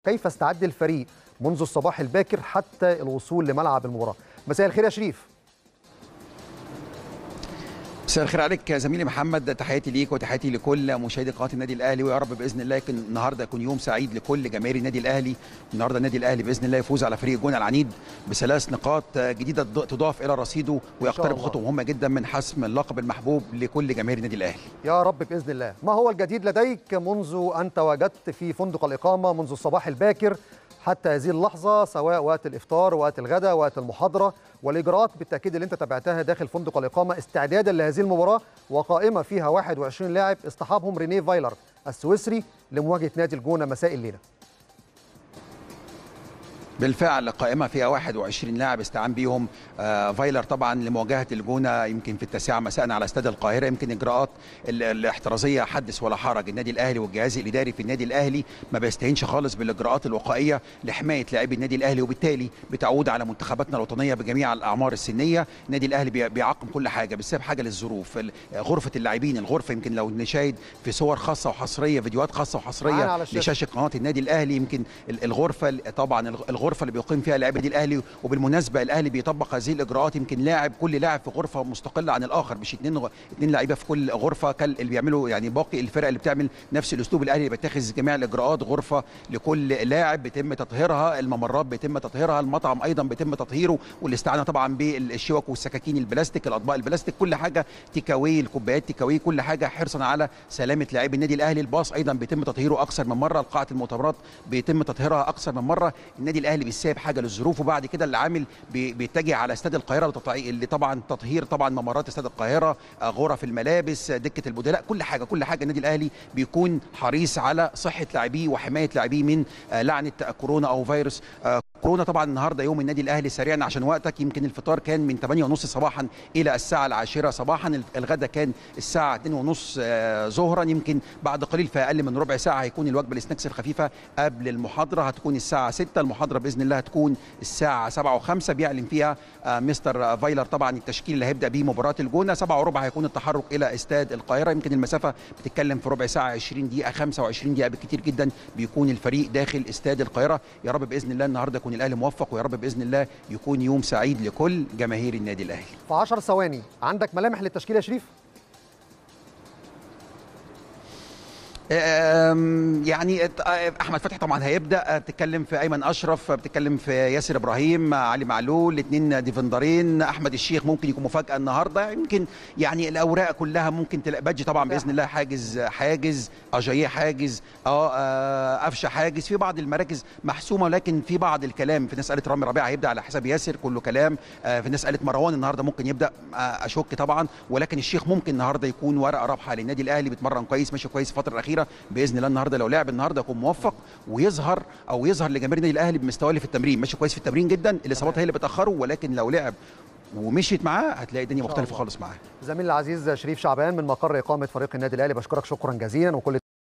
كيف استعد الفريق منذ الصباح الباكر حتى الوصول لملعب المباراة؟ مساء الخير يا شريف. مساء الخير عليك زميلي محمد، تحياتي ليك وتحياتي لكل مشاهدي قناه النادي الاهلي، ويا رب باذن الله يكون النهارده يكون يوم سعيد لكل جماهير النادي الاهلي. النهارده النادي الاهلي باذن الله يفوز على فريق الجونه العنيد ب3 نقاط جديده تضاف الى رصيده، ويقترب خطوه مهمه جدا من حسم اللقب المحبوب لكل جماهير النادي الاهلي. يا رب باذن الله. ما هو الجديد لديك منذ ان تواجدت في فندق الاقامه منذ الصباح الباكر حتى هذه اللحظة، سواء وقت الإفطار، وقت الغداء، وقت المحاضرة، والإجراءات بالتأكيد اللي أنت تابعتها داخل فندق الإقامة استعدادا لهذه المباراة، وقائمة فيها 21 لاعب اصطحابهم رينيه فايلر السويسري لمواجهة نادي الجونة مساء الليلة. بالفعل قائمه فيها 21 لاعب استعان بيهم فايلر طبعا لمواجهه الجونه يمكن في 9 مساء على استاد القاهره. يمكن اجراءات الاحترازيه حدث ولا حرج، النادي الاهلي والجهاز الاداري في النادي الاهلي ما بيستهينش خالص بالاجراءات الوقائيه لحمايه لاعبي النادي الاهلي، وبالتالي بتعود على منتخباتنا الوطنيه بجميع الاعمار السنيه. النادي الاهلي بيعقم كل حاجه بسبب حاجه للظروف. غرفه اللاعبين، الغرفه يمكن لو نشاهد في صور خاصه وحصريه، فيديوهات خاصه وحصريه لشاشه قناه النادي الاهلي، يمكن الغرفه طبعا الغرفه اللي بيقيم فيها لاعبي النادي الاهلي. وبالمناسبه الاهلي بيطبق هذه الاجراءات، يمكن كل لاعب في غرفه مستقله عن الاخر، مش اثنين لعيبه في كل غرفه اللي بيعملوا يعني باقي الفرق اللي بتعمل نفس الاسلوب. الاهلي بيتخذ جميع الاجراءات، غرفه لكل لاعب بيتم تطهيرها، الممرات بيتم تطهيرها، المطعم ايضا بيتم تطهيره، والاستعانه طبعا بالشوك والسكاكين البلاستيك، الاطباق البلاستيك، كل حاجه تيكاوي، الكوبايات تيكاوي، كل حاجه حرصا على سلامه لاعبي النادي الاهلي. الباص ايضا بيتم تطهيره اكثر من مره، قاعه المؤتمرات بيتم تطهيرها اكثر من مره. النادي الاهلي بيساب حاجه للظروف، وبعد كده العامل بيتجه على استاد القاهره اللي طبعا تطهير طبعا ممرات استاد القاهره، غرف الملابس، دكه البدلاء، كل حاجه النادي الاهلي بيكون حريص على صحه لاعبيه وحمايه لاعبيه من لعنه كورونا او فيروس كورونا. طبعا النهارده يوم النادي الاهلي سريعا عشان وقتك، يمكن الفطار كان من 8:30 صباحا الى الساعه 10 صباحا، الغداء كان الساعه 2:30 ظهرا، يمكن بعد قليل في اقل من ربع ساعه هيكون الوجبه السناكس الخفيفه قبل المحاضره، هتكون الساعه 6. المحاضره باذن الله هتكون الساعه 7:05 بيعلن فيها مستر فايلر طبعا التشكيل اللي هيبدا بيه مباراه الجونه. 7:15 هيكون التحرك الى استاد القاهره، يمكن المسافه بتتكلم في ربع ساعه، 20 دقيقه، 25 دقيقه بالكثير جدا بيكون الفريق داخل استاد القاهره. يا رب باذن الله النهارده يكون الاهلي موفق، ويا رب باذن الله يكون يوم سعيد لكل جماهير النادي الاهلي. في 10 ثواني عندك ملامح للتشكيل يا شريف؟ يعني احمد فتحي طبعا هيبدا، بتتكلم في ايمن اشرف، بتتكلم في ياسر ابراهيم، علي معلول، الاثنين ديفندرين، احمد الشيخ ممكن يكون مفاجاه النهارده، يمكن يعني الاوراق كلها ممكن تلاقي بادجي طبعا باذن الله حاجز اجاييه حاجز قفشه حاجز، في بعض المراكز محسومه، لكن في بعض الكلام في ناس قالت رامي ربيعه هيبدا على حساب ياسر، كله كلام. في ناس قالت مروان النهارده ممكن يبدا، اشك طبعا، ولكن الشيخ ممكن النهارده يكون ورقه رابحه للنادي الاهلي، بيتمرن كويس، ماشي كويس الفتره الاخيره، باذن الله النهارده لو لعب النهارده يكون موفق ويظهر لجماهير النادي الاهلي بمستواه اللي في التمرين، ماشي كويس في التمرين جدا، الاصابات هي اللي بتاخره، ولكن لو لعب ومشيت معاه هتلاقي الدنيا مختلفه خالص معاه. زميلي العزيز شريف شعبان من مقر اقامه فريق النادي الاهلي، بشكرك شكرا جزيلا، وكل